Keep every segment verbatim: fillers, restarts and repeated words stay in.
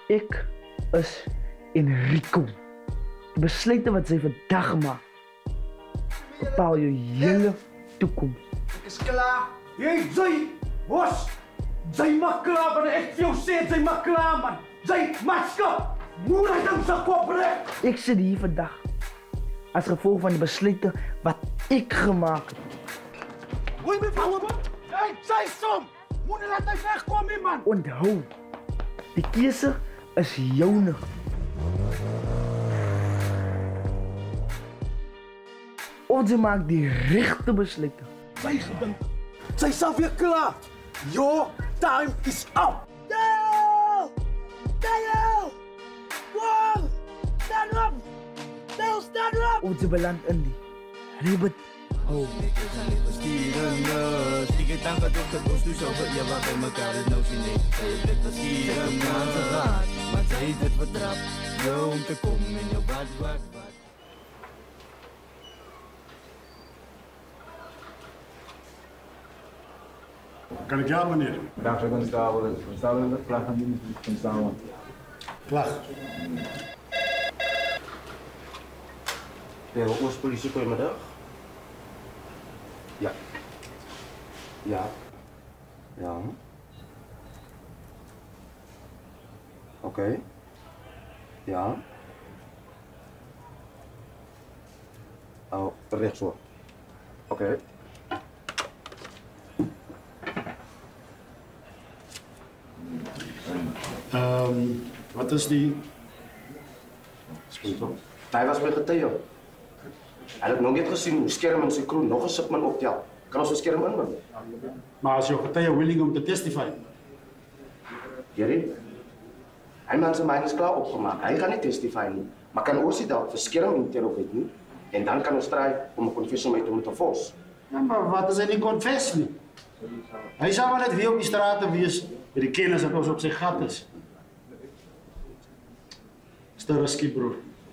Ik is Enrico. De besluiten wat zij vandaag maakt, bepaal je hele toekomst. Ik is klaar. Hey, zij, bos. Zij mag klaar, maar echt veel zin. Zij mag klaar, man. Zij, masker. Moet hij dan zijn kop breken? Ik zit hier vandaag als gevolg van de besluiten wat ik gemaakt heb. Hoe je me van Hey, zij som. Moet je laten wegkomen, man. Onthoud, die keuze is jouw. Of ze maakt die rechte besluiten. Zij gedankt. Zij is alweer klaar. Your time is up. Dale! Dale! Wow! Stand up! Dale, stand up! Of ze belandt in die ribbet. Oh. Tiga tangkat op de post, dus over je wat bij elkaar is nou zien ik. Dit was hier een maand gehad, maar zij is het vertrapt. Yo, om te komen in jouw bad, bad, bad. Kan ik jou, meneer? Dankzij constabele. Constabele de vlag aan die constabele. Vlag. Ja, wat was politie goedemiddag? Ja. Ja. Ja. Oké. Okay. Ja. Oh, rechtshoor. Oké. Okay. Um, wat is die? Hij was met de Theo. Hij heeft nog niet gezien hoe scherm en zijn crew nog een shipment optelt. Kan ons een scherm in, man? Maar als je getuige willing om te testify? Jerry, hij man zijn mind is klaar opgemaakt. Hij gaat niet testify nie. Maar kan ons die dat verskerm in terrorwet nie? En dan kan ons try om een confessie mee te moeten force. Ja, maar wat is hij niet confess nie? Hij zou maar net weer op die straten wees met die kennis dat ons op zijn gat is. Is te risky, broer.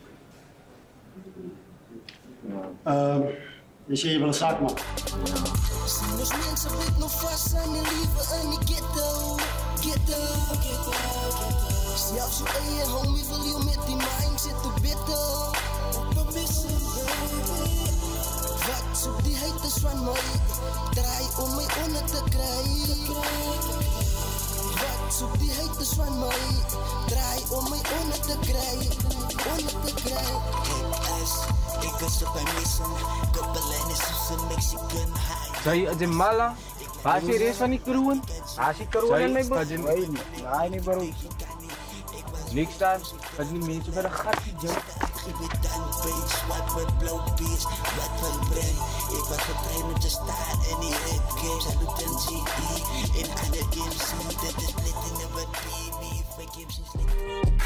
Uh, je ziet je wel een zaak, man. Zien ons mensen weet nog vast aan de liefde in die ghetto, ghetto, ghetto, ghetto. Zelfs je eigen homie wil je met die mindset te bitten. Op een missie, baby. Wat zoekt die haters van mij? Draai om mij onder te krijgen. Wat zoekt die haters van mij? Draai om mij onder te krijgen, onder te krijgen. Ik was op een missie, koppelen is een Mexican high. Saya aja malah. Masih res van die kroon. Masih kroon in my bos. Nee, nee, nee, bro. Niks staan. Dat die mensen met een gat die Ik weet dan beet, zwart met blauw beest, wat van brein. Ik was getraind om te staan in die red game. Salut en G E in alle games. Dit is net in de wat baby, voor games is niet.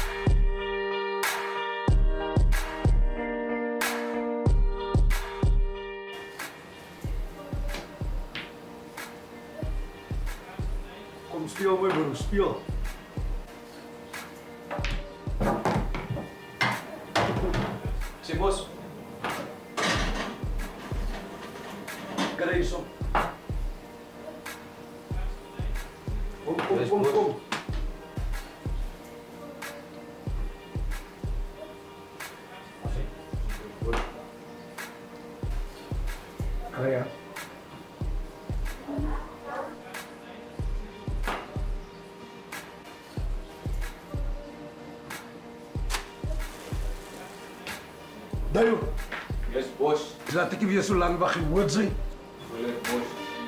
Kom, speel mooi, bro, speel. Zeg, bos. Kijk eens op. Kom, kom, kom, kom. Oh ja. Dayo. Yes, bos. Laat ik je weer zo lang wacht in woord zijn. Yes, bos.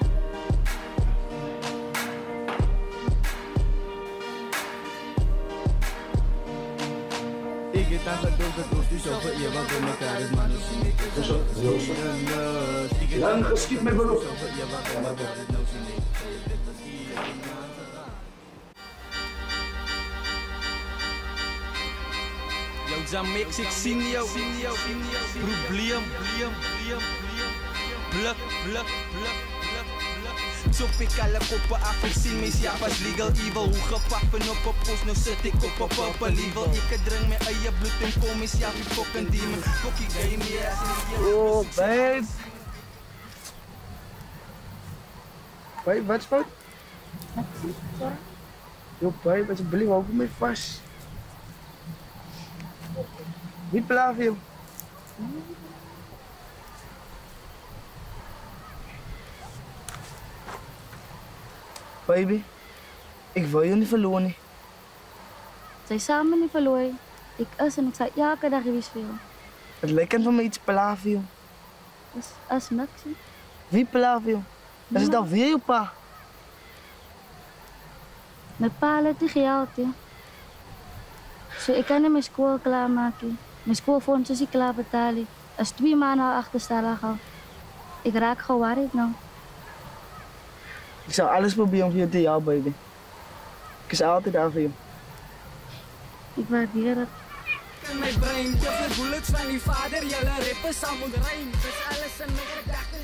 Ik heb aan gedood dat ons dus over je wat bij elkaar is, man. Lang geschiet met beroep. Yo, Jamix, ik zie jou. Probleem. Bluk, bluk, bluk, bluk, bluk. Zo pik alle koppen af, ik zie mij ja pas legal evil. Hoe gepakken op een post, nu zit ik op een purple level. Ik drink mijn eigen bloed en kom eens ja, die fucking demon. Fucking game, yes. Oh, babe. Babe, wat is fout? Yo, babe, alsjeblieft, hou me vast. Wie pla vir jou? Baby, ek wil jou nie verloor nie. Sy samen nie verloor. Ek is en ek sal elke dag wees vir jou. Het lyk aan van my iets pla vir jou. Is, is niks nie. Wie pla vir jou? Is dit dan weer jou pa? My pa het nie geld, hè. So ek kan nie my skool klaarmaak nie. My skoolfonds is nie klaar betaal nie. Is twee maanden al achterstallig al. Ik raak geworried nou. Ik zal alles proberen om voor je te helpen, baby. Ik is altijd daar voor je. Ik waardeer het. In my brain, different bullets van die vader, julle rappers sal moet rym. Dis alles in my gedagtes.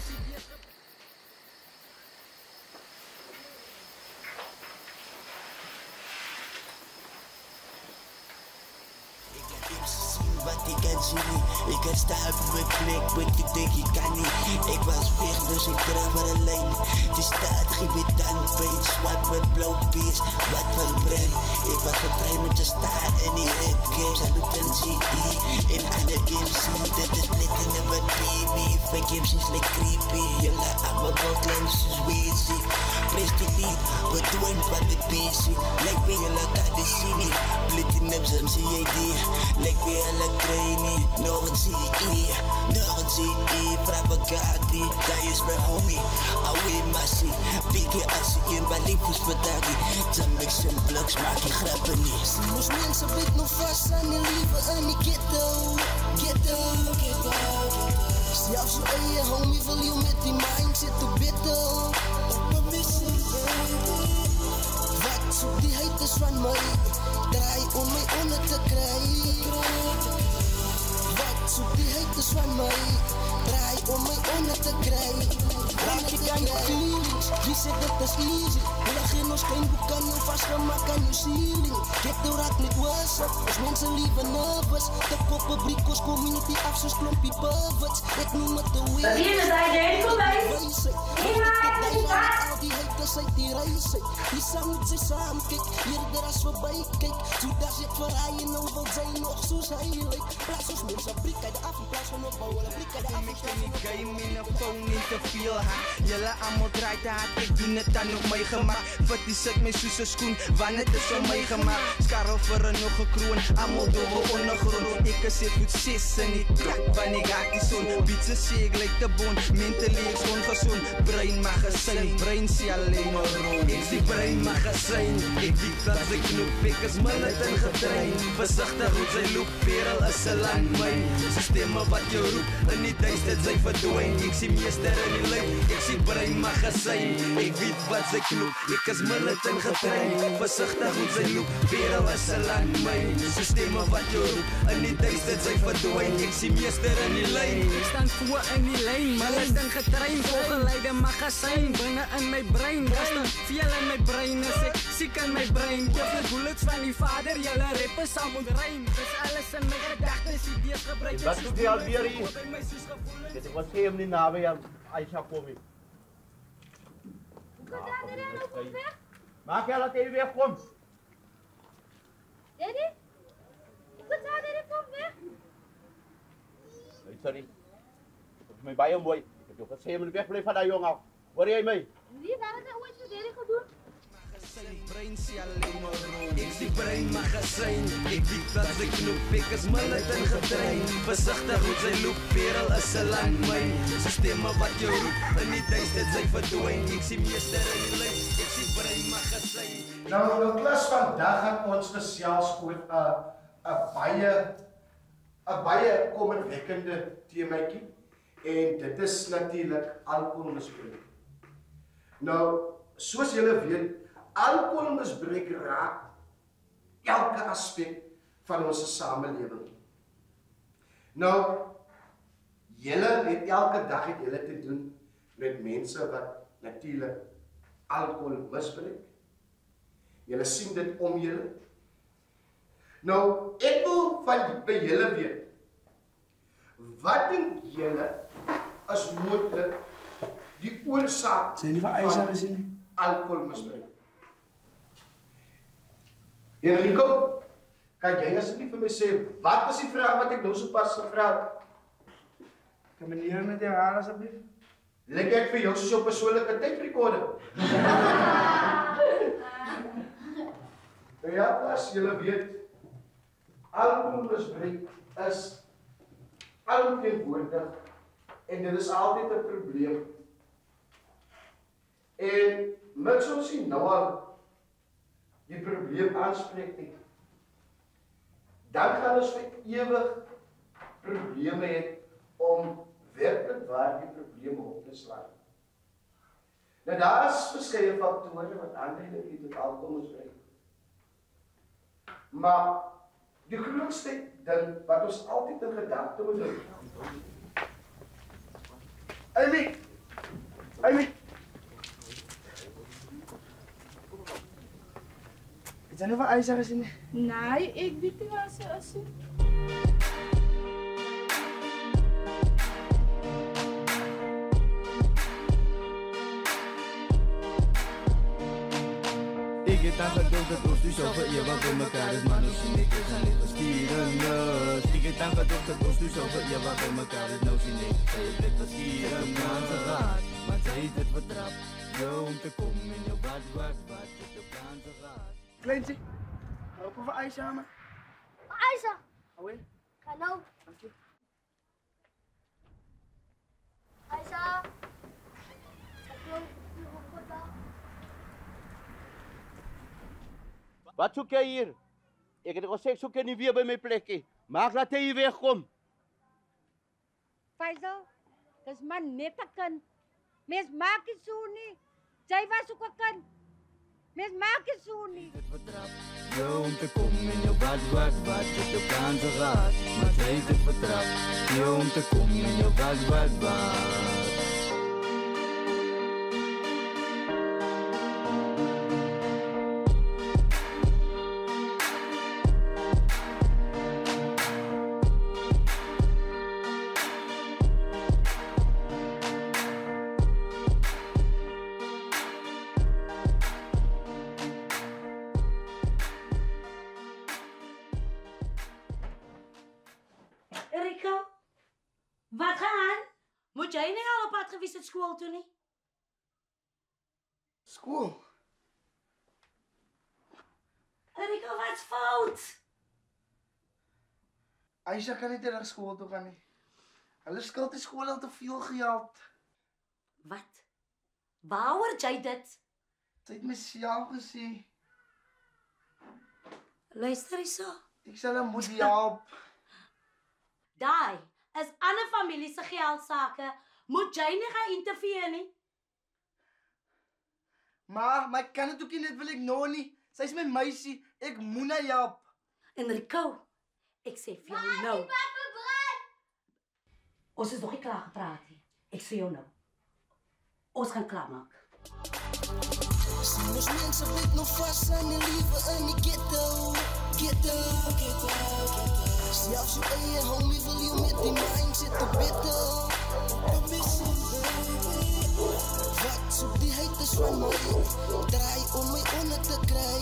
Wat ik kan zien, ik kan staan op mijn plek, wat ik denk ik kan niet. Ik was weg, dus ik draai maar alleen. Die staat gebied dan bij het zwart met blauw beest, wat van brein. Ik was getraind met je staan in die rap games, en doet een G E. In alle games zie dat het net in de wat baby. Van games is like creepy, jullie allemaal wel klein zoals Weezy. Press die lied, wat doen van de busy. Lijkt bij jullie kan de zien niet, blitten op zo'n C I D. Lijkt bij jullie trainen, nog een C E, nog een C E. Propaganda, dat is mijn homie. Away massie, dikke assie in Balipus Patagi. Dan mix en bloks, maak je grappen niet. Moest mensen weet nog vast aan die lieve en die ghetto, ghetto, ghetto. Zelfs je eigen homie wil je met die mindset te bitten. Op mijn missie, wat zoekt die haters van mij? Draai om mij onder te krijgen. Wat zoekt die haters van mij? Draai om mij onder te krijgen. Raak je aan je feelings, wie zegt dat is easy? We lachen in ons steenboek aan je vastgemaakt aan je ceiling. Ghetto raakt niet wassen, als mensen liever nervous. De poppen brikos community af zoals klompie perverts. Ik noem het de way. Dat hier is hij, jij komt bij. Al die haters uit die reizen, die samen met zijn samen kijk. Eerder als voorbij kijk, zo daar zit voor hij en dan wil zij nog zoals hij lijkt. Plaats als mensen brik uit de af in plaats van opbouwen, brik uit de af. Ik ben die game in een phone niet te veel ha. Jullie allemaal draait hard, ik doe het dan op mij gemaakt. Wat is het mijn zusse schoen, wanneer het is op mij gemaakt. Skarrel voor een nog gekroon, allemaal door ondergrond. Ik zit goed zes en ik krak wanneer ik haak die zon. Bietse zeeg lijkt de boon, mentally is ongezond. Brein magazijn, brein zie alleen maar rood. Ik zie brein magazijn, ik weet dat ik knoep, ik is mullet en getraind. Voorzichtig hoe zij loop, perel is een landmijn. Systemen wat je roept, en niet eens dat zij verdwijnt. Ik zie meester in die lijn, ik zie brein magazijn. Ik weet wat zij knoep, ik is mullet en getraind. Voorzichtig hoe zij loop, perel is een landmijn. Systemen wat je roept, en niet eens dat zij verdwijnt. Ik zie meester in die lijn. Ik sta voor in die lijn, mullet en getraind. Volgeleide magazijn, binnen in mijn brein. Dat is veel in mijn brein, is ik ziek in mijn brein. Different bullets van die vader, jullie rappers sal moet rym. Dis alles in my gedagtes, idees gebruik. Wat doe je alweer hier? Dit was geen niet na bij Aisha Komi. Maak jij dat even weer komt? Daddy? Ik moet daar daddy kom weg. Nee, sorry. Dat is mij bij je mooi. Ik heb je gezegd, je moet wegblijven van dat jongen af. Hoor jij mee? Nee, daar is ooit voor daddy gedoen. Brein zie alleen maar rood. Ik zie brein magazijn. Ik weet dat ik knoep, ik is mullet en getraind. Voorzichtig hoe zij loop, perel is een landmijn. Systemen wat je roept, en niet eens dat zij verdwijnt. Ik zie meester in die lijn, ik zie brein magazijn. Nou, de klas vandaag gaan ons gesels oor 'n 'n baie 'n baie kommerwekkende temaatjie en dit is natuurlik alkoholmisbruik. Nou, soos julle weet, alkoholmisbruik raak elke aspek van ons samelewing. Nou, julle het elke dag het julle te doen met mense wat natuurlik alkohol misbruik. Julle sien dit om julle. Nou, ek wil van by julle weet, wat dink julle is moontlik die oorsaak van alkoholmisbruik? Enrico, Kan jy asseblief vir my sê, wat is die vraag wat ek nou sopas gevra het? Kan meneer met jou haar asseblief? Lyk ek vir jou soos jou persoonlike tape-recorder? Nou ja, as julle weet, alkoholmisbruik is alomteenwoordig en dit is altyd 'n probleem. En mits ons nie nou al die probleem aanspreek nie, dan gaan ons vir ewig probleme hê om werklik waar die probleme op te slaan. Nou daar is verskeie faktore wat aanleiding gee tot alkoholmisbruik. Maar die grootste ding wat ons altyd in gedagte moet hou. Amy! Amy! Het jy nou wat ijzer gezien? Nee, ik weet niet wat ze is. Ik heb daar gedood dat ons dus over je wat voor elkaar is, maar nu zie ik het aan het verschieren. Ik heb daar gedood dat ons dus over je wat voor elkaar is, nou zie ik het verschieren. Kansen gaat, maar zij is het vertrapt. Zo om te komen in je bad, bad, bad, tot de kansen gaat. Kleintje, lopen we ijs samen? IJzer! Hou in. Ga nou. Dank je. IJzer! Ik loop hier op wat daar. Wat zoek jij hier? Ik heb gezegd, zoek je niet weer bij mijn plekje. Maak dat hij hier wegkomt. Faisal, dat is maar net een kind. Mens maak het zo niet. Jij was ook een kind. Mens maak het zo niet. Zo om te komen in je bad, bad, bad, tot de kansen gaat. Maar zij is het vertrapt. Zo om te komen in je bad, bad, bad. Rico, wat gaan? Moet jij niet al op pad geweest naar school toe niet? School? Rico, wat is fout? Aisha kan niet naar school toe gaan nie. Hulle skuld die school al te veel geld. Wat? Waar hoor jy dit? Sy het myself gesê. Luister eens zo. Ek sal hom moet help. Daai is ander familie se geldsaake. Moet jy nie gaan interfereer nie. Maar, maar ek kan dit ook nie net wil ek nou nie. Sy is my meisie. Ek moet haar help. En Rico, ek sê vir jou nou. Ons is nog nie klaar gepraat nie. Ek sê jou nou. Ons gaan klaarmaak. Sien ons mense byt nog vas aan die liewe in die ghetto. Ghetto, ghetto, ghetto. Selfs jou eie homie wil jou met die mindset te bitter. Wat soek die haters van my? Draai om my onder te kry.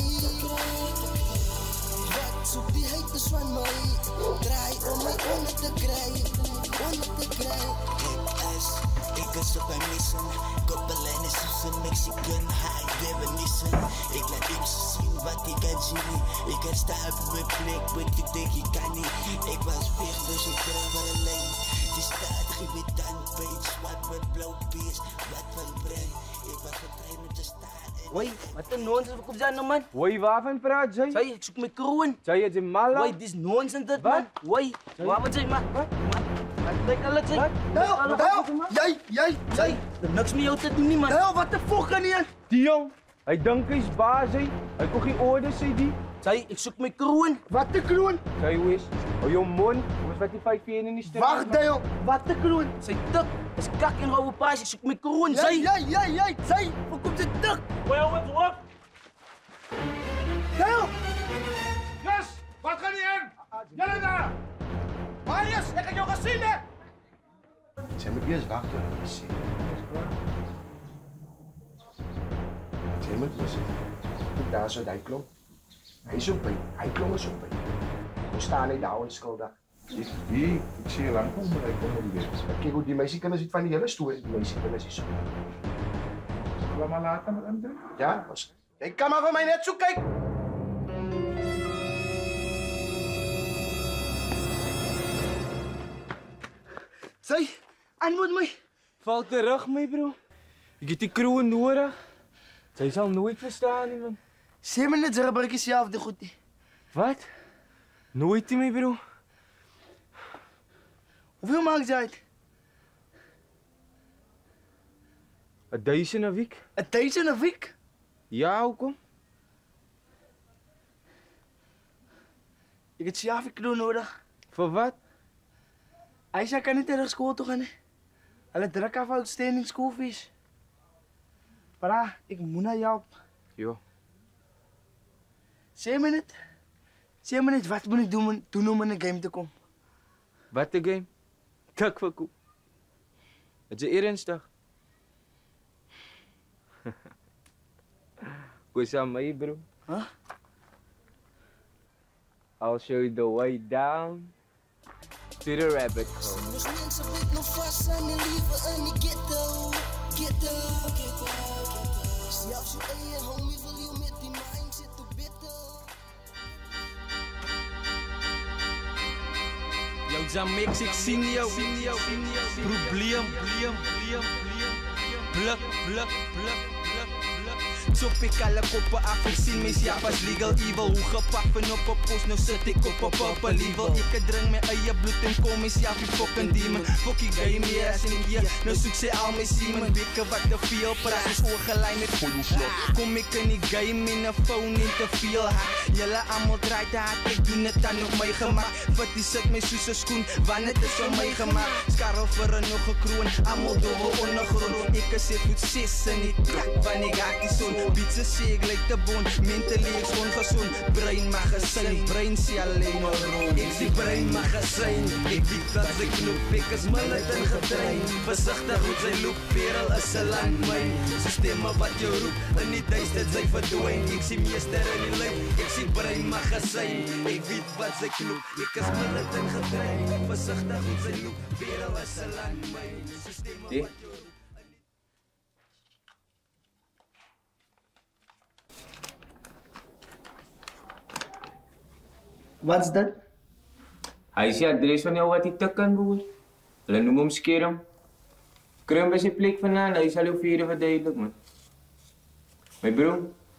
Wat soek die haters van my? Draai om my onder te kry. Onder te kry. Ek is, ek is op my mission. Koppelijn is soos een Mexican high definition. Ik laat hem zo zien wat ik kan zien. Ik kan staan op mijn plek, want ik denk ik kan niet. Ik was weg, dus ik krijg maar een lijn. Die staat gebied dan bij het zwart met blauw beest. Wat van brein, ik was getrein met de staat. Hoi, wat een nonsens wat kom jy nou man? Hoi, waarvan praat jy? Sy, ek soek my kroon. Sy, jy mal. Hoi, dis nonsens dit man. Hoi, waar moet jy man? Wat? Wat dink hulle sê? Deel, deel, jy, jy, sy. Niks met jou te doen nie man. Deel, wat die fuck kan jy? Die jong, hy dink hy's baas hy. Hy kon geen orders sê die. Sy, ek soek my kroon. Wat 'n kroon? Sy hoes. Hou jou mond. Ons wat die vyf een in die stem. Wag, Deel, wat 'n kroon? Sy tik. Dis kak en rou paas. Ek soek my kroon. Sy. Jy, jy, jy, sy. Hoe kom dit tik? Hoi, hoi, hoi. Deel! Yes, wat gaan jy in? Julle daar. Marius, ek het jou gesien hè. Sy moet eers wag tot ek sê. Sy moet eers. Daar so daai klop. Hy is op by. Hy klop is op by. staan hy daar onskuldig. Wie? Ek sê lang kom, maar ek kom nie weet. Kyk hoe die meisiekinders het van die hele storie, die meisiekinders is so. Laat maar later met Andre. Ja, ons. Jy kan maar vir my net so kyk. Sy, antwoord my. Val terug my bro. Ek het die kroon nodig. Sy sal nooit verstaan nie man. Sê my net, sy gebruik self die goed nie. Wat? Nooit nie my bro. Hoeveel maak jy uit? Een duizend een week. Een duizend een week? Ja, hoekom? Ek het self die kroon nodig. Vir wat? Aisha kan nie terug school toe gaan nie. Hulle druk af outstanding schoolfees. Para, ek moet na help. Jo. Sê my net. Sê my net, wat moet ek doen, doen om in 'n game te kom? Wat 'n game? Kak vir koop. Het jy ernstig? Hoe is aan my, bro? Huh? I'll show you the way down to the rabbit hole. Ons mense weet nog vas aan die liewe in die ghetto, ghetto, ghetto. Selfs jou eie homie wil jou met die mindset te beter. Yo, Jamex, ik zie jou. Probleem, probleem, probleem, Bluk, bluk, bluk, bluk, bluk. Chop ik alle koppen af, ik zie mijn japas legal evil. Hoe gepakt ben op een post, nou zit ik op een purple level. Ik drink mijn eigen bloed en kom mijn sjaf, die fucking demon. Fok ik game meer als een keer, nou zoek ze al mijn semen. Wikken wat te veel praat, is oorgeleid met goeie. Kom ik in die game in een phone, niet te veel haat. Jullie allemaal draait de haat, ik doe het dan op mijn gemak. Wat die zet mijn zussen schoen, wanneer het is op mij gemaakt. Skarrel voor een nog gekroon, allemaal door ondergrond. Ik zit goed zes en ik krak van ik haak die zon. Bietse sê ek lyk te bon, mentally ek's ongezond. Brein magazijn, brein sê alleen maar rond. Ek sê brein magazijn, ek weet dat sy knoop. Ek is militant getrein, versigtig hoe sy loop. Perel is 'n landmyn, systeme wat jou roep. In die duister sy verdwyn, ek sê meester in die lyn. Ek sê brein magazijn, ek weet wat sy knoop. Ek is militant getrein, versigtig hoe sy loop. Perel is 'n landmyn, systeme wat jou roep. Wat's dat? Hy is die adres van jou wat hy tik kan boer. Hulle noem hom skerm. Kry hom by sy plek vandaan, hy sal jou vir verduidelik, man. My broer,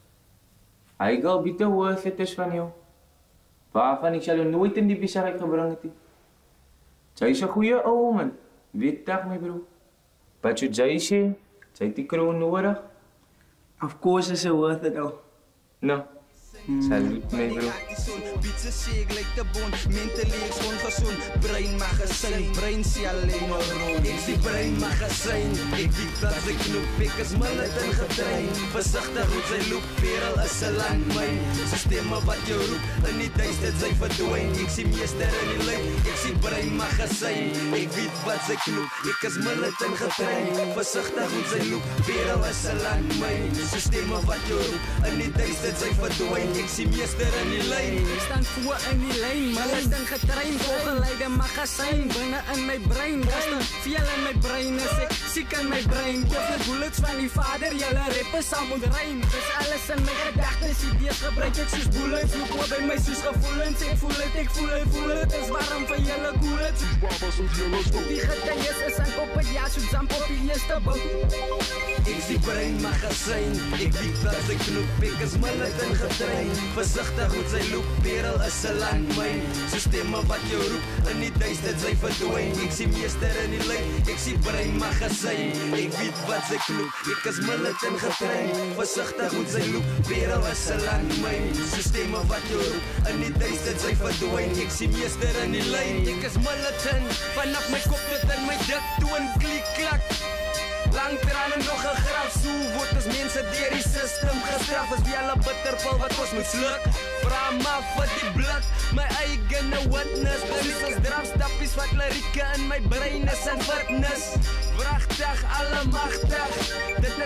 hy gaan bitter worth it is van jou. Waarvan ek sal jou nooit in die besigheid gebring het. Sy is 'n goeie ou, man. Weet dag, my broer. Wat jy jy sê, sy het die kroon nodig. Of course is it worth it, oh. No. Salut, my bro. Bietse sê ek lyk te bon, mentally ek's ongezond. Brein magazijn, brein sê alleen maar rond. Ek sê brein magazijn, ek weet dat sy knoop. Ek is militant getrein, versigtig hoe sy loop. Perel is 'n landmyn, systeme wat jou roep. In die duister sy verdwyn, ek sê meester in die lyn. Ek sê brein magazijn, ek weet wat sy knoop. Ek is militant getrein, versigtig hoe sy loop. Perel is 'n landmyn, systeme wat jou roep. In die duister sy verdwyn. Ek sien meester in die lyn. Ek staan voor in die lyn, militant getrein, volgeleide magazijn. Binne in my brein, gaste, veel in my brein is ek siek in my brein. Geef die bullets van die vader, julle rappers sal moet rym. Dis alles in my gedagtes, idees gebruik ek soos bullets. Loop oor by my soos gevoelens, ek voel het, ek voel het, voel het. Is warm van julle coolets. Die getuies is aan kop het, ja, soos zamp op die eerste boek. Ek sien brein magazijn, ek weet dat sy knoop. Ek is militant getrein, versigtig hoe sy loop. Perel is 'n landmyn, systeme wat jou roep. In die duister sy verdwyn, ek sien meester in die lyn. Ek sien brein magazijn, ek weet wat sy knoop. Ek is militant getrein, versigtig hoe sy loop. Perel is 'n landmyn, systeme wat jou roep. In die duister sy verdwyn, ek sien meester in die lyn. Ek is militant, vanaf my kop tot in my dik toon klik klak. Lang tranen nog een graf, so word ons mense deur die system gestraf. As wie alle bitterpil wat ons moet sluk. Vra maar vir die blik, my eigene witness. Dit is drafstappies wat lirieke in my brein is en fitness. Wrachtig, allemachtig, dit is drie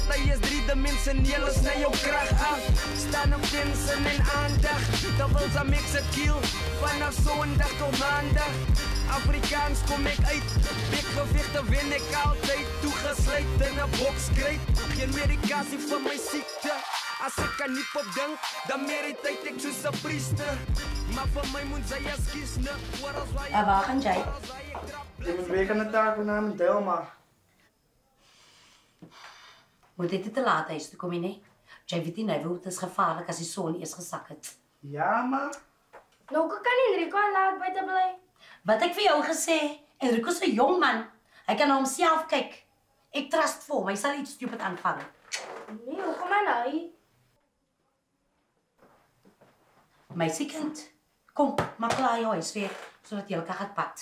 Party is driedimensioneel, is na jou krag af. Staan op tension en aandag, terwyl sy mix het kiel, vanaf Sondag tot Maandag. Afrikaans kom ek uit, bekgewichte wen ek altyd, toegesluit in 'n bokskruit. Geen medikasie vir my siekte, as ek aan hip-hop dink, dan meditate ek soos 'n priester. Maar vir my moet sy as kies, ne, oor as waar jy... Waar gaan jy? Jy moet week aan die taak van naam Del, maar... Moet dit te laat huis toe kom jy, nee? Jy weet nie, het is gevaarlik as die son eers gesak het. Ja, maar... Nou kan Enrico al laat buite bly. Wat ek vir jou gesê, Enrico is 'n jong man. Hy kan na homself kyk. Ek trust vir hom, hy sal iets stupid aanvang. Nee, hoekom aan hy? Meisiekind, kom, maak klaar jou huiswerk, sodat jy kan gaan pad.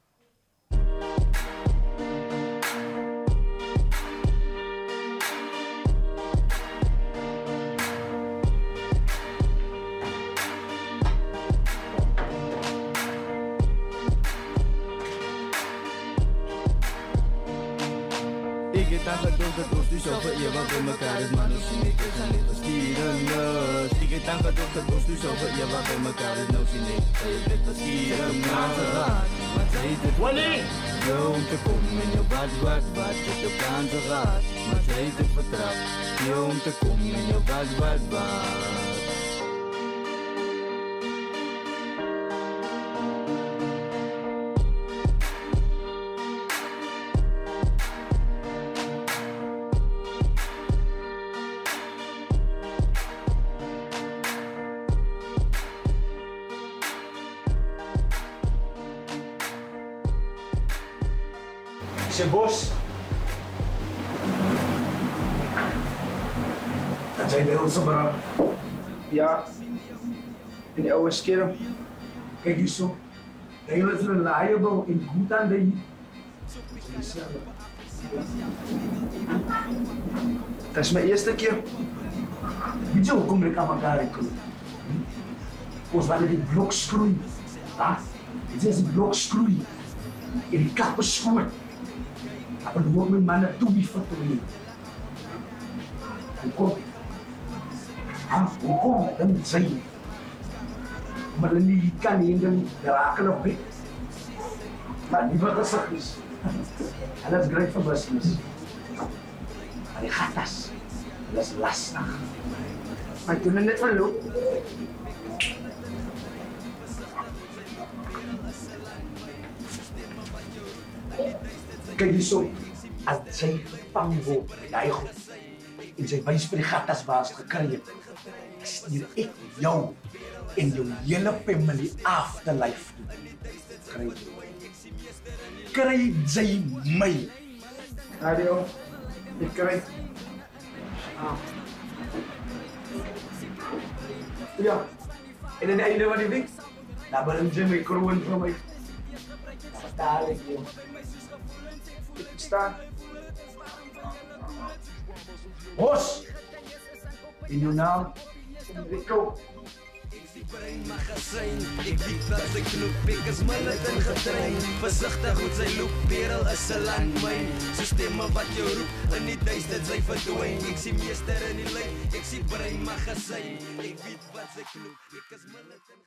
Ik heb aangedoofd dat ons nu zo vereeuwig bij elkaar is, maar nu zie ik het en dit is stierenloos. Ik heb aangedoofd dat ons nu zo vereeuwig bij elkaar is, nou zie ik het is stierenloos. Wat zei het? Wanneer? Zo om te komen in je wat, wat, wat, tot je kansen gaat. Maar zij het vertrouwd, zo om te komen in je wat, wat, wat. Sy bos. Dat sy by ons brand. Ja. In die oude skerm. Kijk hier zo. De hele is reliable en goed aan de Dat is mijn eerste keer. Weet je hoekom ik aan elkaar kom? Ons waren die blokskroei. Ah, dit is die blokskroei. En die kappen schoon. Maar dan wordt mijn mannen toe wie vertrouwen. Hoekom? Ah, hoekom? Dan zijn je. Maar dan niet kan je dan raken op weg. Maar die wat gezegd is. En dat is great voor business. Maar die gatas, dat is lastig. Maar toen het net verloopt. Kijk hier zo, als zij gepang wordt met die goed en zij wijs voor die gatas waar ze gekregen, stuur ik jou en jou hele family afterlife toe. Krijg je? Krijg zij mij? Adio, ik krijg. Ah. Ja, en aan het einde van die week, dan brengen ze mij kroon voor mij. Dan betaal ik je. Staan. Bos! In uw naam, Enrico. Magazijn, ik weet dat ze knoep, ik is mullet en getraind. Voorzichtig hoe zij loop, wereld is een landmijn. Zo stemmen wat je roept, en niet thuis dat zij verdwijnt. Ik zie meester in die lijn, ik zie brein magazijn. Ik weet wat ze knoep, ik is mullet en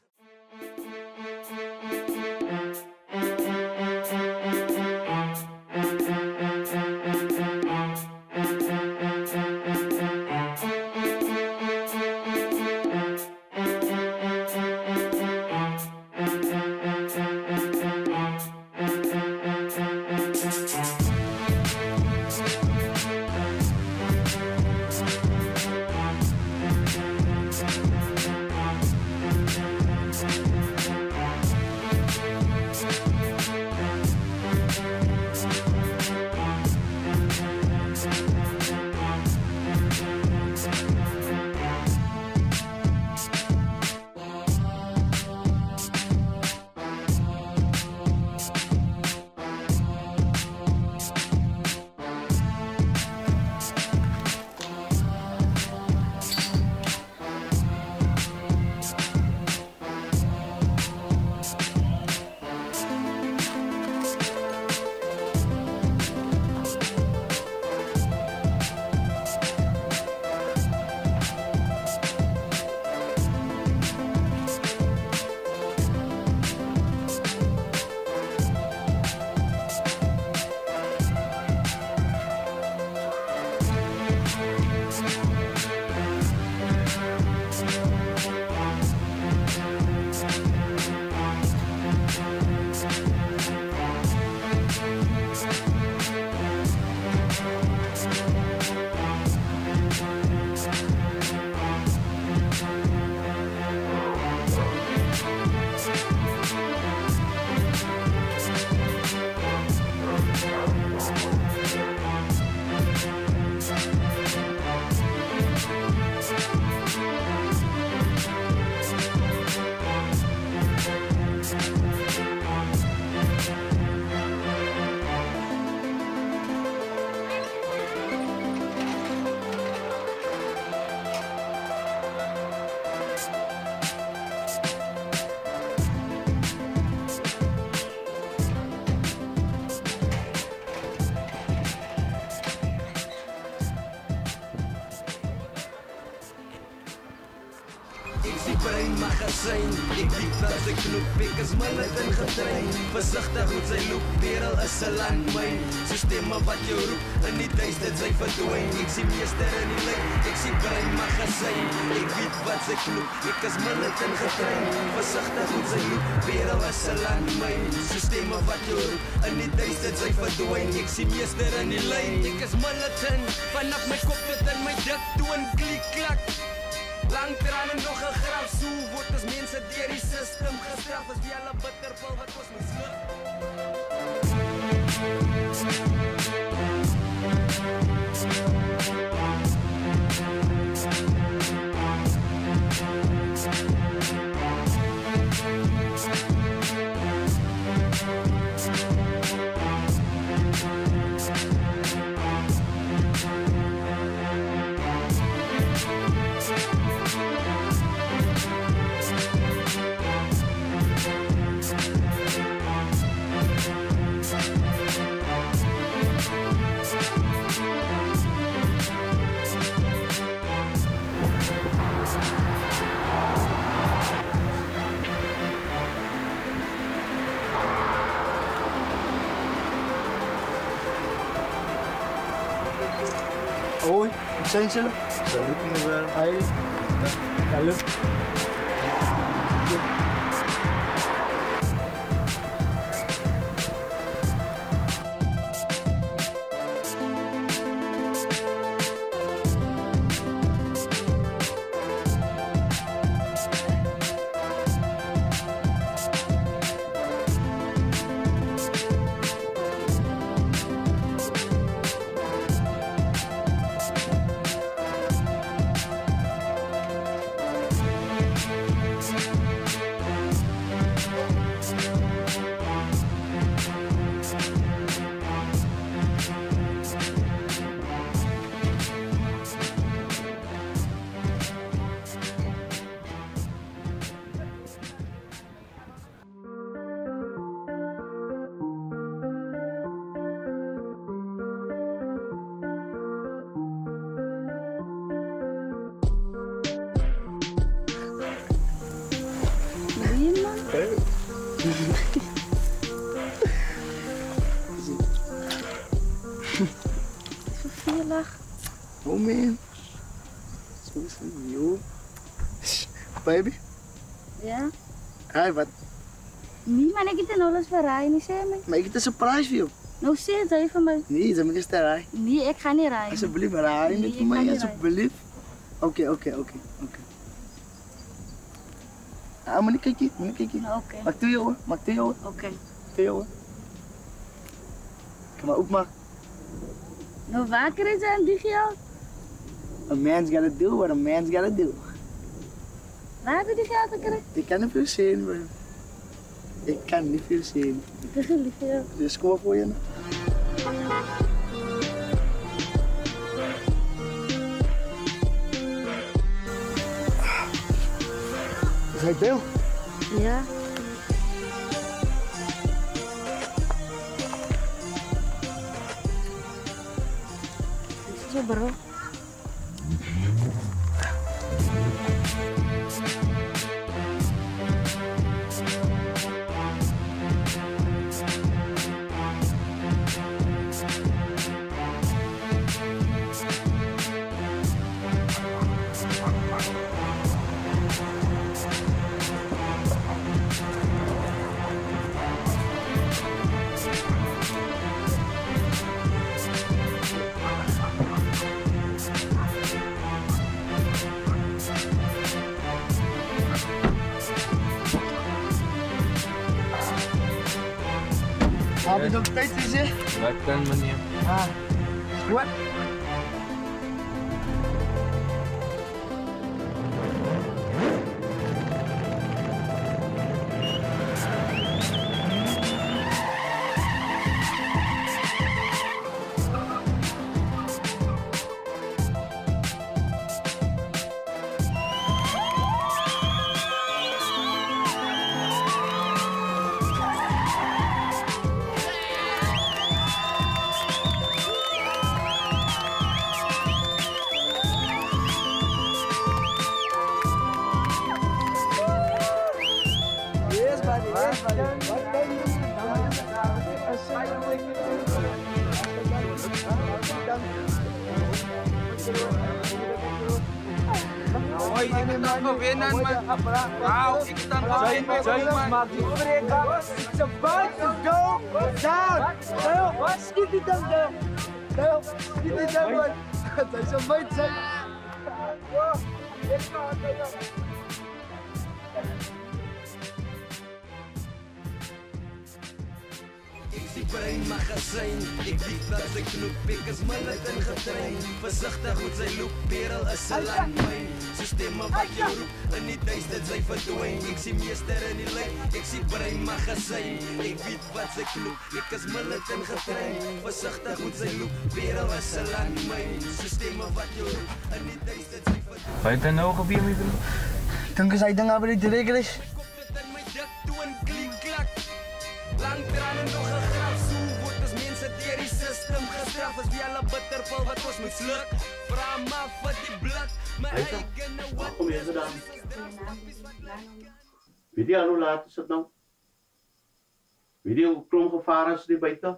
Ek sien brein magazijn. Ek weet wat sy knoep, ek is millet en getrein. Voorzichtig hoe sy loop, wereld is een landmijn. Systeme wat jou roep, in die duister sy verdwijn. Ek sien meester in die lijn, ek sien brein magazijn. Ek weet wat sy knoep, ek is millet en getrein. Voorzichtig hoe sy loop, wereld is een landmijn. Systeme wat jou roep, in die duister sy verdwijn. Ek sien meester in die lijn, ek is militant. Vanaf my kop tot in my dik toon klik klak. Lang tranen nog een graf, so word as mense deur die system gestraf. As wie hulle bitterpil wat ons misluk. Oi, zijn ze? Salut, mijn wel. Hi. Hallo. Oh man, so is you, baby. Ja? Hi, wat? Nee, man, ik heb het alles verrijden, niet zeggen. Maar ik heb een surprise voor jou. Nou, zeg het even maar. Nee, ze moet eerst rijden. Nee, ik ga niet rijden. Alsjeblieft, rijden nee, met mij, alsjeblieft. Oké, oké, oké, oké. Ah, moet ik kijken, moet ik kijken. Oké. Okay. Maak toe hoor, maak toe hoor. Oké. Okay. Toe hoor. Kom maar op, maar. Nou, waar krijg je aan die geld? A man's gotta do what a man's gotta do. Waar heb je die geld gekregen? Ik kan niet veel zien, man. Ik kan niet veel zien. Dat is lief, ja. Dus kom maar voor je. Is hij deel? Ja. Dit is zo, bro. Heb je nog tijd gezien? Wat kan meneer? Ah, wat? Ay, ik het dan gewinnen, man. Wauw, ik het dan gewinnen, James, maak die break up. It's about to go down. Dale, schiet die dan down. Dale, schiet die dan down. Dat is een meid zijn. Ik zie brein magazijn, ik weet dat ze knoep, ik is millet en getrain. Voorzichtig hoe zij loop, perel is een landmijn. Systemen wat je roept, in die duister zij verdwijn. Ik zie meester in die lijn, ik zie brein magazijn. Ik weet wat ze knoep, ik is millet en getrain. Voorzichtig hoe zij loop, perel is een landmijn. Systemen wat je roept, in die duister zij verdwijn. Wat is nou gebeur met hom? Dink as hy ding oor die regel is. Lang tranen nog een graf, zo wordt ons mensen door die systeem gestraft. Als wie alle bitterpil wat ons moet sluk, vraag maar wat die blad, maar eigen wat. Kom hier gedaan. Weet jy al hoe laat is dit nou? Weet jy hoe klomp gevaar is die buite?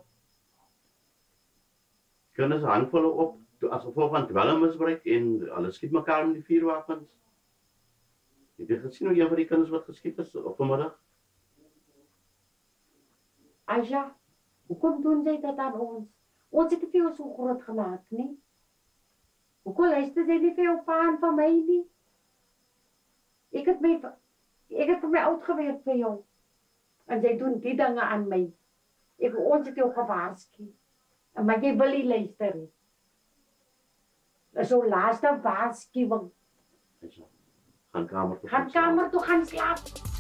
Kinders handvolle op, as gevolg van dwelmmisbruik en hulle skiet mekaar met die vuurwapens. Het jy gesien hoe een van die kinders wat geskiet is op vanmiddag? Aisha, hoekom doen jy dit aan ons? Ons het vir jou so groot gemaak, nie? Hoekom luister jy nie vir jou pa en van my nie? Ek het my, ek het vir my oud gewerk vir jou. En jy doen die dinge aan my. Ek, ons het jou gewaarsku. En maar jy wil nie luister nie. Dis jou laaste waarskuwing. Aisha, gaan kamer toe. Gaan kamer toe, gaan slaap.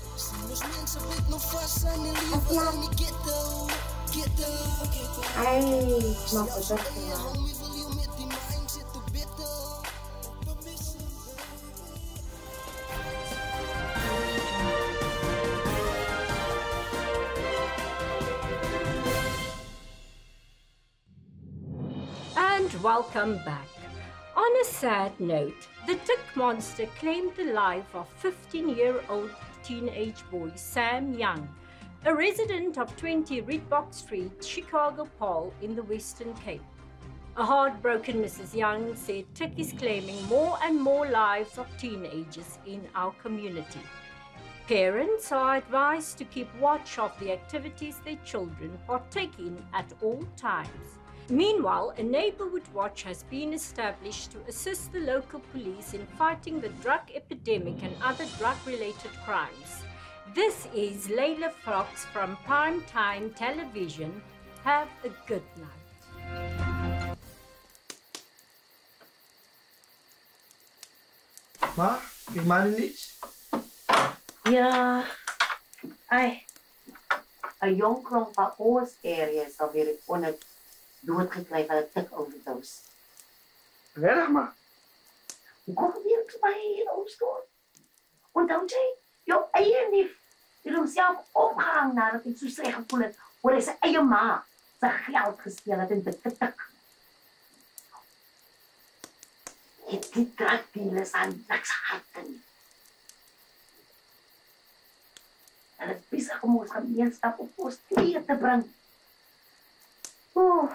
Ai, snap het ook wel. And welcome back. On a sad note, the tick monster claimed the life of fifteen-year-old teenage boy Sam Young, a resident of twenty Rietbok Street, Chicago Paul in the Western Cape. A heartbroken Missus Young said tick is claiming more and more lives of teenagers in our community. Parents are advised to keep watch of the activities their children partake in at all times. Meanwhile, a neighborhood watch has been established to assist the local police in fighting the drug epidemic and other drug-related crimes. This is Layla Fox from Primetime Television. Have a good night. Ma, kijk maar niets. Ja, ai, een jong klomp van ons area is alweer onder doodgekry van 'n tik overdose. Regtig maar. Hoe kom jy hier by hier ons toe? Onthou jy, jou eie neef het homself opgehang nadat hy so sleg gevoel het oor hy sy eie ma sy geld gesteel het en dit getik. Het die drugdealers aan niks gehad nie. En het is besig om ons gemeenskap op ons twee te bring. Oeh.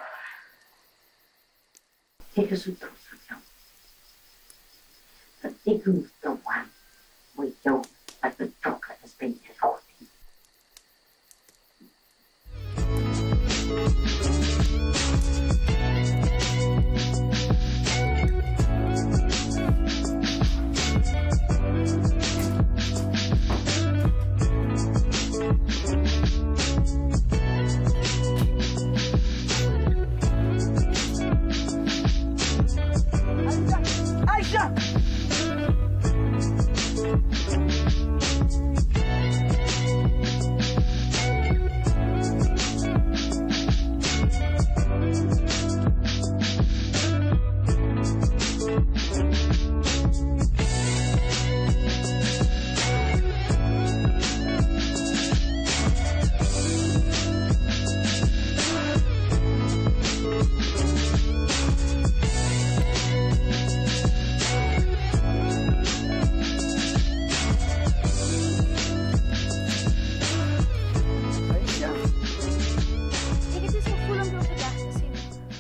Ek is so trots op jou. Dat ek hoef te waan met jou wat betrokken is bij je rood. Aisha!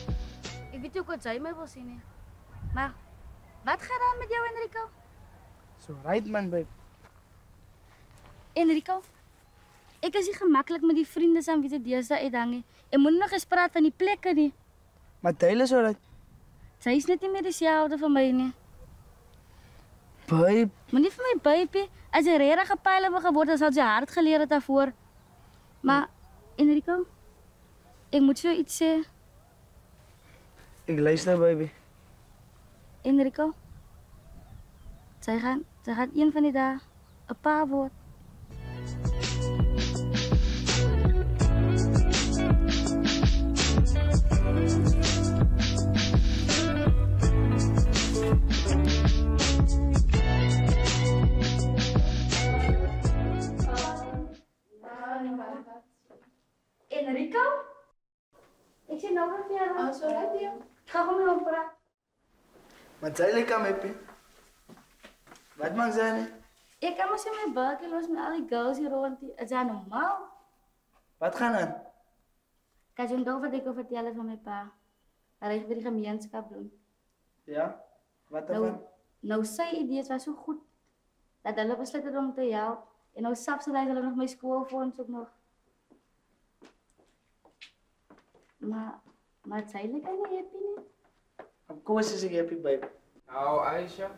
Jy my wil sien nie. Maar wat gaan dan met jou, Enrico? So right man, babe. Enrico, ek is nie gemaklik met die vriende saam wie dit deesdae uithang nie. En moenie nog eens praat van die plekke nie. Maar Taylor is alright. Sy is net nie meer dieselfde vir my nie. Babe. Moenie vir my baby. As jy regtig 'n pyl het geword, dan sal jy hard geleer het daarvoor. Maar Enrico, ek moet jou iets sê. Ek luister, baby. Enrico, sy gaan, sy gaan een van die dae 'n pa word. Enrico? Ik zie nog een keer. Oh, zo rijdt hij. Ik ga gewoon mee praten. Maar zij lekker mee, Pie. Wat man zijn? Ik kan maar zien mijn buikje los met al die girls hier rond. Het is normaal. Wat gaan dan? Ik kan je nog wat ik wil vertellen van mijn pa. Waar ik bij de gemeenschap doen. Ja? Wat nou, ervan? Nou, zijn ideeën was zo goed. Dat hulle besluit het om te helpen. En nou subsidise hulle nog mijn schoolfonds ook nog. Maar, maar het zijn lekker niet happy nie. Of course is ik happy, babe. Nou, Aisha.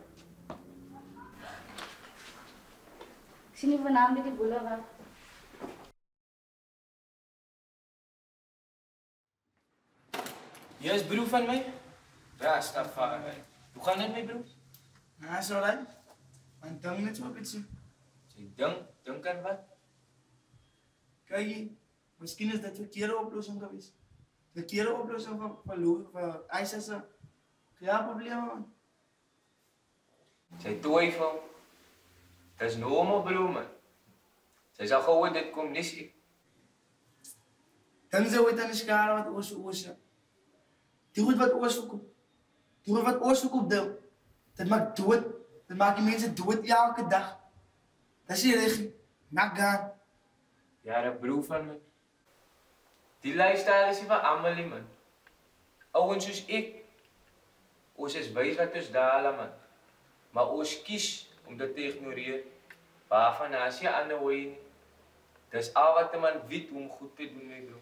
Ik zie niet vanavond met die boelen wat. Jy is broer van my? Ja, Stafari. Hoe gaan dit met broer? Ja, is alright. Maar dink net so 'n bietjie. Jy dink, dink aan wat? Kyk, miskien is dit 'n verkeerde oplossing geweest. 'n Verkeerde oplossing van verloor vir Aisha se ja probleme man. Sy twyfel. Dis normaal broer man. Sy sal gou dit kom nis ek. Dan sou dit aan die skare wat oos oos. Die goed wat oos verkoop. Die goed wat oos verkoop deel. Dit maak dood. Dit maak die mense dood elke dag. Dis nie reg nie. Maak gaan. Ja, 'n broer van my. Die lifestyle is nie vir almal nie man. Ouens soos ek. Ons is wys wat ons daal man. Maar ons kies om dit te ignoreer. Waarvan as jy ander hoe nie. Dis al wat 'n man weet om goed te doen, my broer.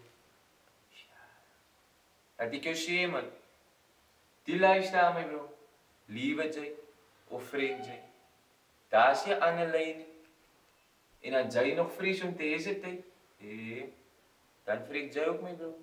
Dat ek jou sê man. Die lifestyle my broer. Liewe jy of vriend jy. Daar is jy ander lyn nie. En as jy nog vrees om te hesitate, eh, dan vrees jy ook my broer.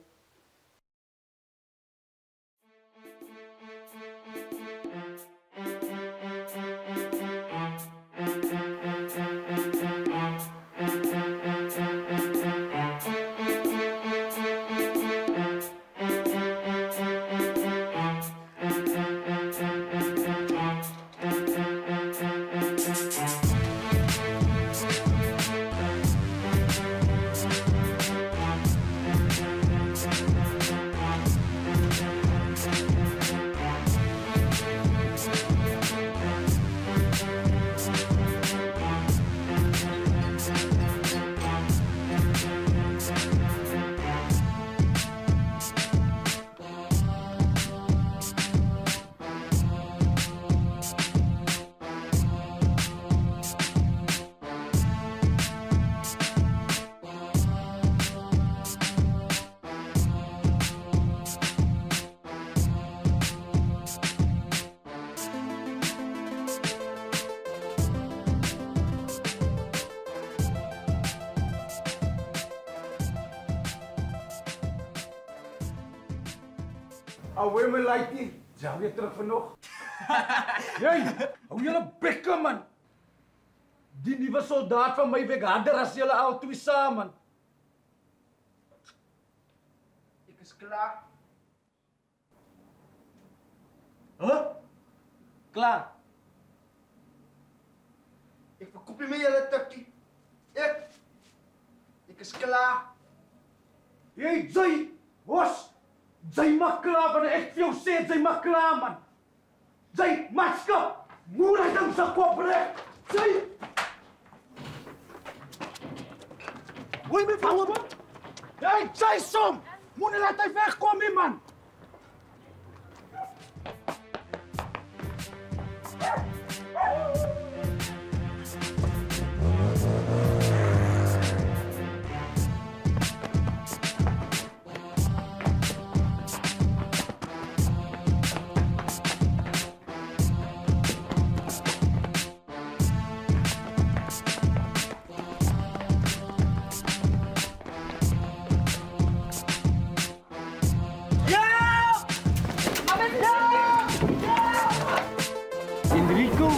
Alweer my laitie, ja weer terug vanoggend. Jy, hou julle bekke man. Die nuwe soldaat van my werk harder as julle al twee saam man. Ek is klaar. Huh? Klaar. Ek verkoop nie meer julle tikkie. Ek Ek is klaar. Jy, jy, was. Jy mag klaar, wanneer ek vir jou sê, jy mag klaar, man. Jy, maatskap, moet hy dan sy kop breek. Jy! Hoor my van op? Jy, jy som! Moet nie laat hy wegkom nie, man. Enrico?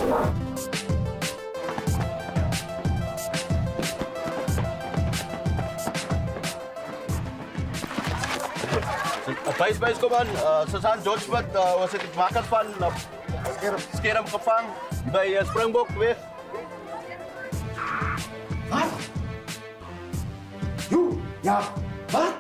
Bais, bais ko man, uh, sa San George Wat, uh, was het makas van uh, skerm gevang bij uh, Springbok weer. Wat? Jo, ja, wat?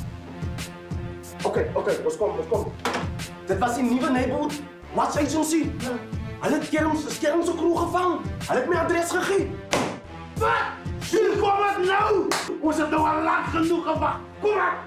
Oké, oké, ons kom, ons kom. Dit was die nieuwe neighborhood. Wat zijn zo'n zien? Hij heeft kerms, skerms zo kroeg gevangen. Hij heeft mijn adres gegeven. Wat? Jullie komen nou! Was het nou al lang genoeg gewacht? Kom maar!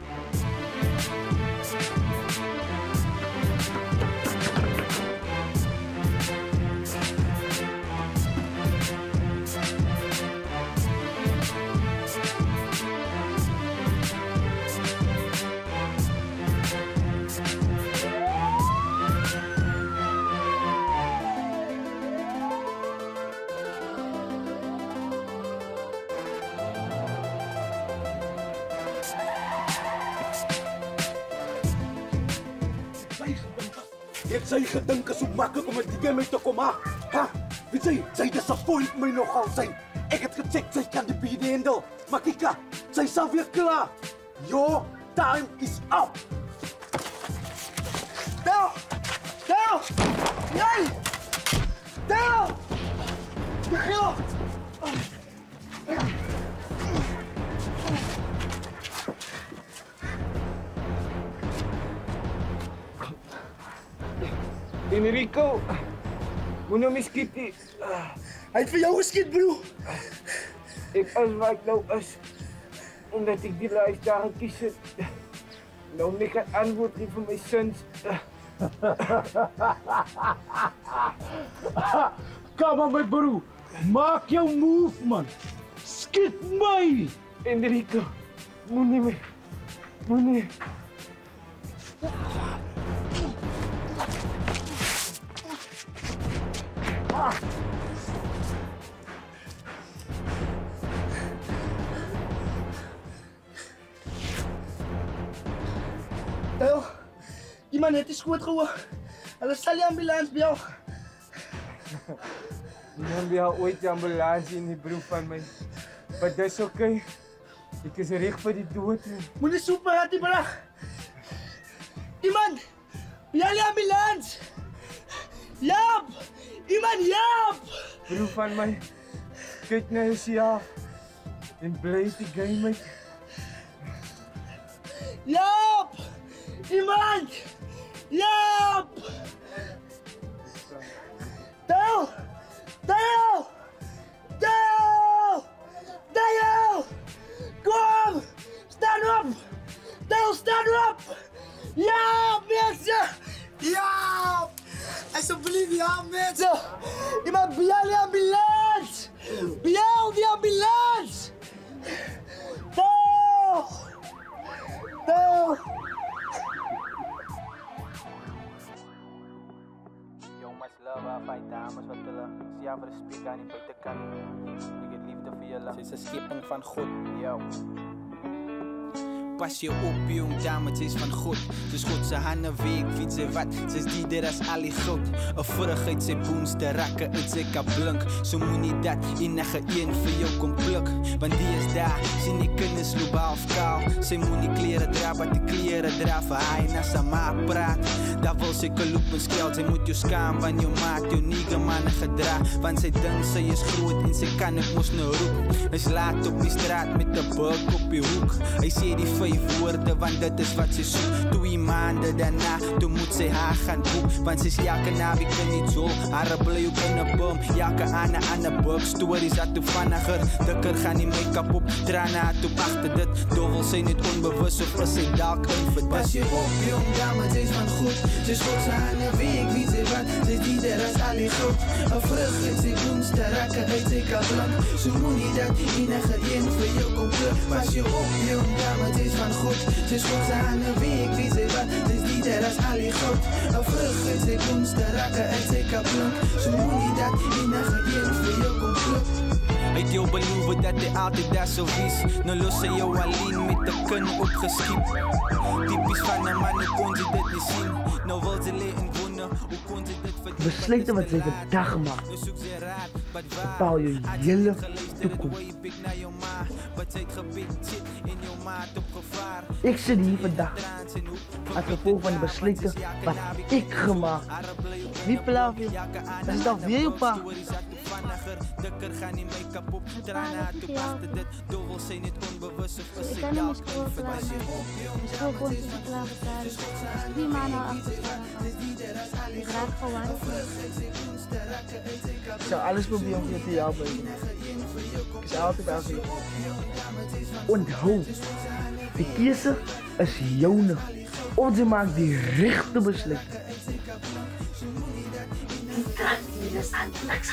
Het sy gedink is so maklik om met die game te kom, ha? Ha? Weet sy, sy disappoint my nogal, sy. Ek het gecheck, sy kan die bede handle. Maar kika, sy is alweer klaar. Your time is up. Stel! Stel! Jij! Stel! Begin! Enrico, moet nou my skiet nie. Hy het vir jou geskiet, bro. Ek is waar ek nou is, omdat ek die lijst daar gekies het. Nou nie kan antwoord nie vir my sins. Kom aan my bro, maak jou move man. Skiet my. Enrico, moet nie meer, moet nie. Tel, iemand het die skoot gehoor. Hulle sal die ambulans by jou. Niemand by jou ooit die ambulans in die broek van my. Maar dis oké. Ek is reg vir die dood nie. Moenie so praat nie, bra. Iemand, by jou die ambulans. Jap! Iemand, jap! Broer van my, kyk na jou ja. En bly die game uit. Jap! Iemand! Jap! Tel! Tel! Tel! Tel! Kom! Staan op! Tel, staan op! Ja, mensen! Ja! Alsjeblieft, ja, mensen! Iemand bij jou die ambulance! Bij jou die ambulance! Tel! Tel! Jongens, love, fijn dames, wat hulle siya vir respek aan die buitekant. Ek het liefde vir julle. Sy is 'n skepping van God, jou. Pas je op, jong dame, het is van God. Ze is God zijn handen week, fiets ze wat. Ze is die er als Ali goud. Een vorigheid, ze boens, de rakken uit ze kan blink. Zo moet niet dat, enige een voor jou kom pluk. Want die is daar, ze niet kunnen sloepen of kaal. Ze moet niet kleren dragen, maar die kleren dragen. Hij na zijn maat praat, daar wil ze lopen skeld. Ze moet je schaam, want je maakt je nige mannen gedra. Want ze denkt, ze is groot en ze kan het moest nou roep. Hij slaat op die straat met de buk op je hoek. Hij ziet die vijf woorden, want dat is wat ze zoekt. Twee maanden daarna, toen moet ze haar gaan boek. Want ze is elke naweek niet zo. Haar blij ook in een boom, elke aan aan de buk. Stories had toen vannager, dikker gaan die make-up op. Tranen had op achter dit, dovel zijn niet onbewust of is ze dalk inverdit. Pas je op, jong dame, ze is van goed. Ze is goed, ze aan een week, wie ze wat. Ze is die er als Ali goed. Een vrucht, het ze boens, te raken, uit ze kan blank. Zo moet niet dat, enige een voor jou komt terug. Pas je op, jong dame, ze is van goed. Ze is goed, ze aan een week, wie ze wat. Ze is die er als Ali goed. Een vrucht, het ze boens, te raken, uit ze kan blank. Zo moet niet dat, enige een voor jou komt terug. Het jou beloven dat hij altijd daar zo is. Nou los hij jou alleen met de kun opgeschiept. Typisch van een man, hoe kon je dit niet zien? Nou wil ze leren wonen, Besluiten wat zij vandaag maakt, bepaal je hele toekomst. Ik zit hier vandaag als gevolg van de besluiten wat ik gemaakt heb. Wie plaat je? Dat is dan weer je pa. Ik kan niet mijn school klaarmaken. Mijn schoolfonds is niet klaar betalen. Drie maanden al achter elkaar. Ik raak verwarrd. Ik zou alles proberen om je te helpen. Ik is altijd aanwezig. Onthoud, de keuze is jouw. Of ze maakt die rechte besluiten. Tranquilos, antes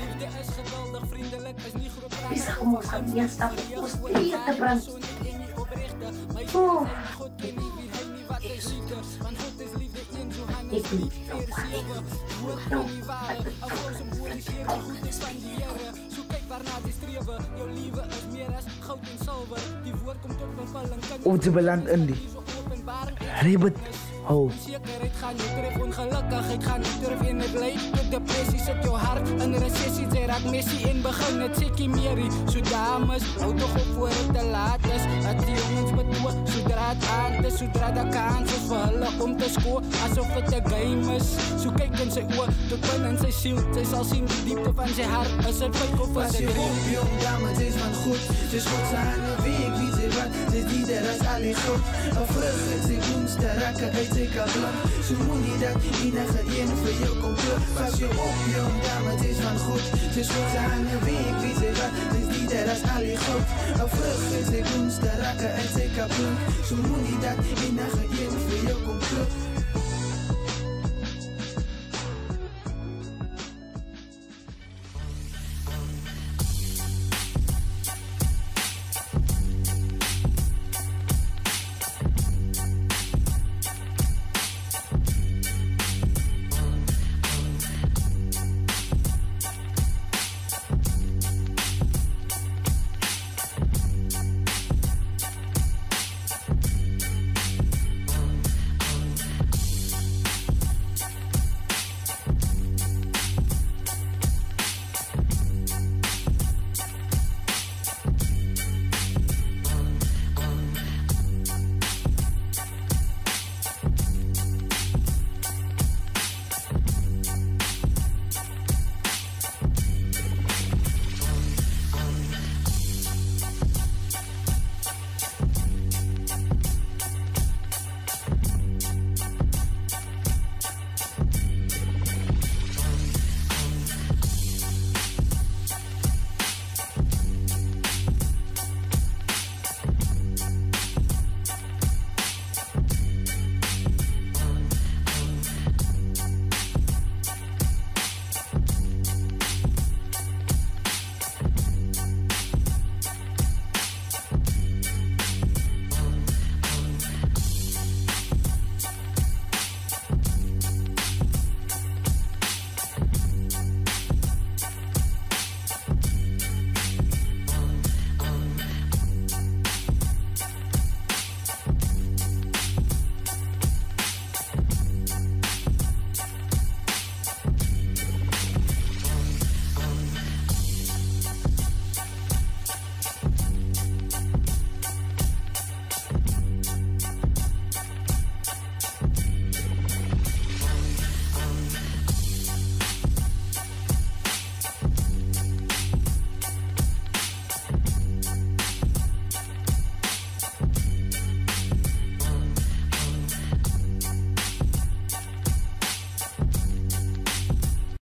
bisa kumusta niya sa pusti at brand. Oh, ik niet veel Of ze belandt in die ribbet. Oh. Zekerheid gaan niet terug, ongelukkigheid gaan niet terug in het leed. De depressie zet jouw hart in recessie. Zij raakt missie in begin, het zikkie mierie. Zo dames, hou toch op voor het te laat is. Het die jongens betoen, zodra het aan is. Zodra de kans is voor hulle om te scoren. Alsof het een game is. Zo kijk in zijn oor, tot binnen zijn ziel. Zij zal zien de diepte van zijn hart. Is het fake of is het real? Jong dame, ze is van goed. Ze is goed, ze handen wie ik wie ze wat. Ze is die der als Ali goed. Een vrucht, ze woens te raken, hij zeker blank. Ze moet niet dat enige geen voor jou komt terug. Pas je op, jong dame, ze is van goed. Ze is goed, ze handen wie ik wie ze wat. Ze is die der als Ali goed. Een vrucht, ze woens te raken, hij zeker blank. Ze moet niet dat enige geen voor jou komt terug.